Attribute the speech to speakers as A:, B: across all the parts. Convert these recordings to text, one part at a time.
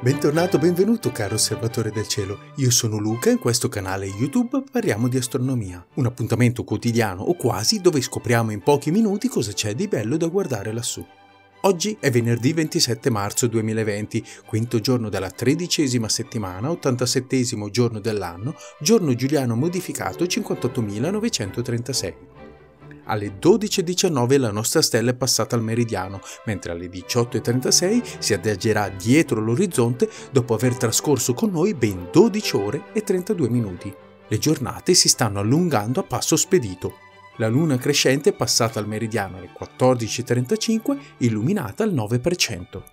A: Bentornato, benvenuto caro osservatore del cielo, io sono Luca e in questo canale YouTube parliamo di astronomia, un appuntamento quotidiano o quasi dove scopriamo in pochi minuti cosa c'è di bello da guardare lassù. Oggi è venerdì 27 marzo 2020, quinto giorno della 13ª settimana, 87esimo giorno dell'anno, giorno giuliano modificato 58.936. Alle 12:19 la nostra stella è passata al meridiano, mentre alle 18:36 si adagerà dietro l'orizzonte dopo aver trascorso con noi ben 12 ore e 32 minuti. Le giornate si stanno allungando a passo spedito. La luna crescente è passata al meridiano alle 14:35, illuminata al 9%.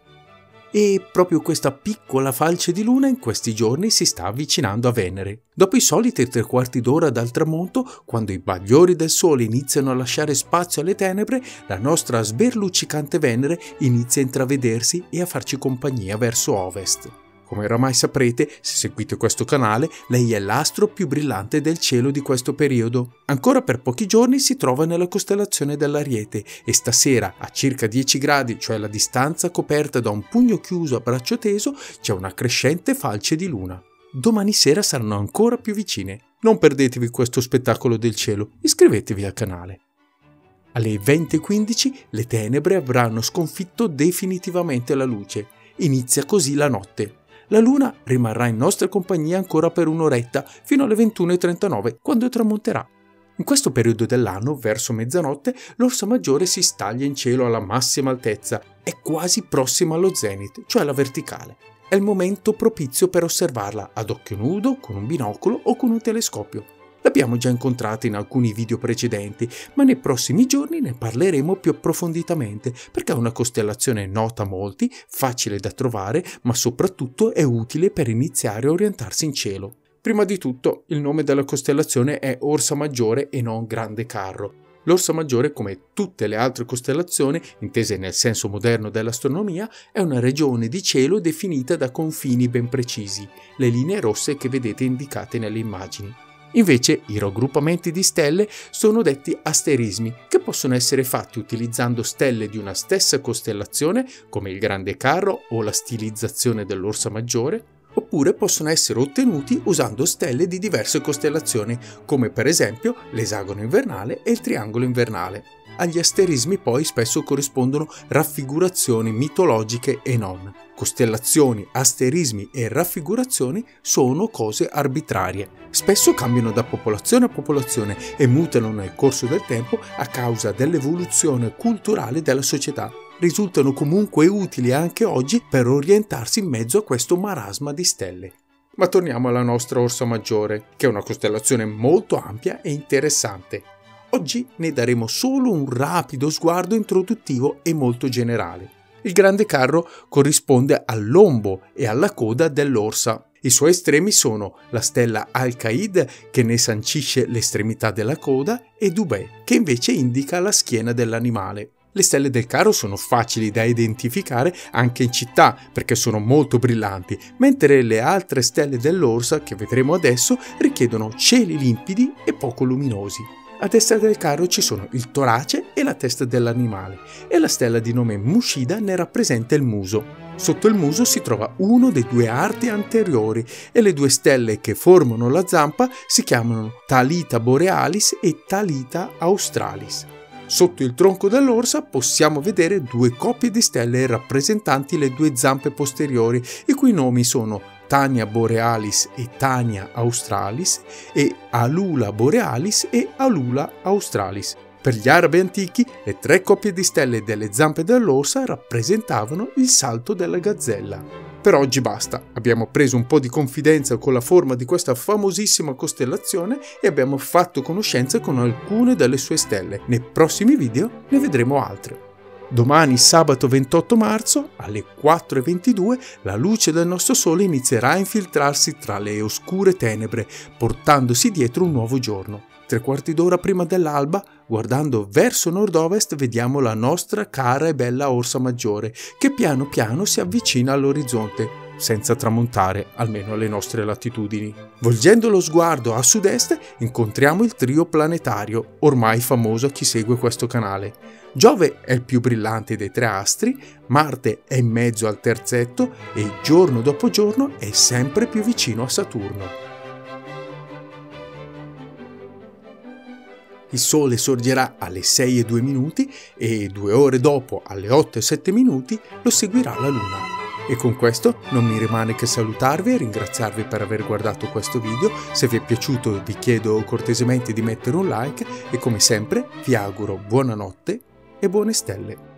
A: E proprio questa piccola falce di luna in questi giorni si sta avvicinando a Venere. Dopo i soliti 3/4 d'ora dal tramonto, quando i bagliori del sole iniziano a lasciare spazio alle tenebre, la nostra sberluccicante Venere inizia a intravedersi e a farci compagnia verso ovest. Come oramai saprete, se seguite questo canale, lei è l'astro più brillante del cielo di questo periodo. Ancora per pochi giorni si trova nella costellazione dell'Ariete e stasera, a circa 10 gradi, cioè la distanza coperta da un pugno chiuso a braccio teso, c'è una crescente falce di luna. Domani sera saranno ancora più vicine. Non perdetevi questo spettacolo del cielo, iscrivetevi al canale. Alle 20:15 le tenebre avranno sconfitto definitivamente la luce. Inizia così la notte. La luna rimarrà in nostra compagnia ancora per un'oretta, fino alle 21:39, quando tramonterà. In questo periodo dell'anno, verso mezzanotte, l'Orsa Maggiore si staglia in cielo alla massima altezza, è quasi prossima allo zenit, cioè alla verticale. È il momento propizio per osservarla ad occhio nudo, con un binocolo o con un telescopio. L'abbiamo già incontrata in alcuni video precedenti, ma nei prossimi giorni ne parleremo più approfonditamente, perché è una costellazione nota a molti, facile da trovare, ma soprattutto è utile per iniziare a orientarsi in cielo. Prima di tutto, il nome della costellazione è Orsa Maggiore e non Grande Carro. L'Orsa Maggiore, come tutte le altre costellazioni, intese nel senso moderno dell'astronomia, è una regione di cielo definita da confini ben precisi, le linee rosse che vedete indicate nelle immagini. Invece i raggruppamenti di stelle sono detti asterismi, che possono essere fatti utilizzando stelle di una stessa costellazione, come il Grande Carro o la stilizzazione dell'Orsa Maggiore, oppure possono essere ottenuti usando stelle di diverse costellazioni, come per esempio l'esagono invernale e il triangolo invernale. Agli asterismi poi spesso corrispondono raffigurazioni mitologiche e non. Costellazioni, asterismi e raffigurazioni sono cose arbitrarie. Spesso cambiano da popolazione a popolazione e mutano nel corso del tempo a causa dell'evoluzione culturale della società. Risultano comunque utili anche oggi per orientarsi in mezzo a questo marasma di stelle. Ma torniamo alla nostra Orsa Maggiore, che è una costellazione molto ampia e interessante. Oggi ne daremo solo un rapido sguardo introduttivo e molto generale. Il Grande Carro corrisponde al lombo e alla coda dell'orsa. I suoi estremi sono la stella Alcaid, che ne sancisce l'estremità della coda, e Dubhe, che invece indica la schiena dell'animale. Le stelle del carro sono facili da identificare anche in città perché sono molto brillanti, mentre le altre stelle dell'orsa, che vedremo adesso, richiedono cieli limpidi e poco luminosi. A destra del carro ci sono il torace e la testa dell'animale, e la stella di nome Mushida ne rappresenta il muso. Sotto il muso si trova uno dei due arti anteriori e le due stelle che formano la zampa si chiamano Thalita Borealis e Thalita Australis. Sotto il tronco dell'orsa possiamo vedere due coppie di stelle rappresentanti le due zampe posteriori, i cui nomi sono Tania Borealis e Tania Australis e Alula Borealis e Alula Australis. Per gli arabi antichi, le tre coppie di stelle delle zampe dell'orsa rappresentavano il salto della gazzella. Per oggi basta, abbiamo preso un po' di confidenza con la forma di questa famosissima costellazione e abbiamo fatto conoscenza con alcune delle sue stelle. Nei prossimi video ne vedremo altre. Domani, sabato 28 marzo, alle 4:22, la luce del nostro Sole inizierà a infiltrarsi tra le oscure tenebre, portandosi dietro un nuovo giorno. 3/4 d'ora prima dell'alba, guardando verso nord-ovest, vediamo la nostra cara e bella Orsa Maggiore, che piano piano si avvicina all'orizzonte. senza tramontare, almeno alle nostre latitudini. Volgendo lo sguardo a sud-est incontriamo il trio planetario, ormai famoso a chi segue questo canale. Giove è il più brillante dei tre astri, Marte è in mezzo al terzetto e giorno dopo giorno è sempre più vicino a Saturno. Il Sole sorgerà alle 6:02 e 2 ore dopo, alle 8:07, lo seguirà la Luna. E con questo non mi rimane che salutarvi e ringraziarvi per aver guardato questo video. Se vi è piaciuto vi chiedo cortesemente di mettere un like e come sempre vi auguro buonanotte e buone stelle.